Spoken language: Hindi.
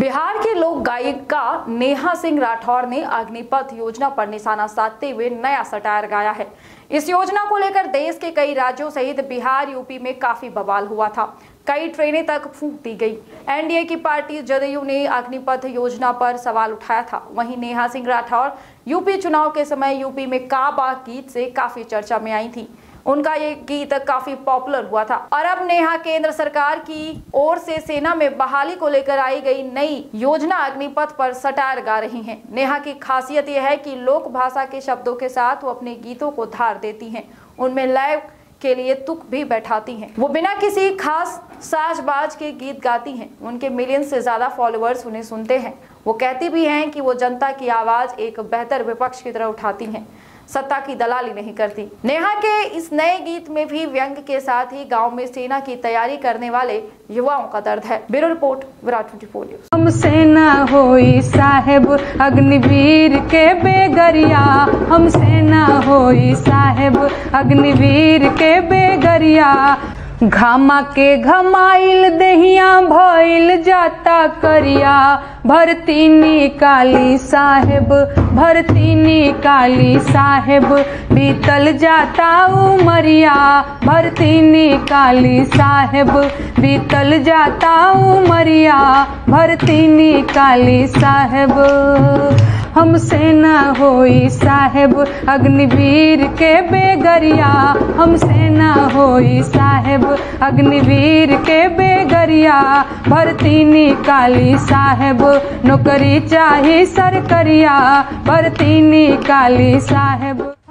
बिहार की लोक गायिका नेहा सिंह राठौर ने अग्निपथ योजना पर निशाना साधते हुए नया सटायर गाया है। इस योजना को लेकर देश के कई राज्यों सहित बिहार यूपी में काफी बवाल हुआ था। कई ट्रेनें तक फूंक दी गई। एनडीए की पार्टी जदयू ने अग्निपथ योजना पर सवाल उठाया था। वहीं नेहा सिंह राठौर यूपी चुनाव के समय यूपी में काबा गीत से काफी चर्चा में आई थी। उनका ये गीत काफी पॉपुलर हुआ था और अब नेहा केंद्र सरकार की ओर से सेना में बहाली को लेकर आई गई नई योजना अग्निपथ पर सटायर गा रही हैं। नेहा की खासियत यह है कि लोक भाषा के शब्दों के साथ वो अपने गीतों को धार देती हैं। उनमें लय के लिए तुक भी बैठाती हैं। वो बिना किसी खास साजबाज के गीत गाती हैं। उनके मिलियन से ज्यादा फॉलोअर्स उन्हें सुनते हैं। वो कहती भी हैं कि वो जनता की आवाज एक बेहतर विपक्ष की तरह उठाती हैं, सत्ता की दलाली नहीं करती। नेहा के इस नए गीत में भी व्यंग के साथ ही गांव में सेना की तैयारी करने वाले युवाओं का दर्द है। Bureau report Virat 24 news. हम सेना होई साहेब अग्निवीर के बेगरिया, हम सेना होई साहेब अग्निवीर के बेगरिया। घामा के घमाइल दहिया भइल जाता करिया, भरती निकाली साहेब भरती निकाली साहेब, बीतल जाता उमरिया भरती निकाली साहेब, बीतल जाता उमरिया भरती निकाली साहेब। हम सेना होई साहेब अग्निवीर के बेगरिया, हम सेना होई साहेब अग्निवीर के बेगरिया, भरती निकाली साहेब नौकरी चाही सरकरिया, भरती निकाली साहेब।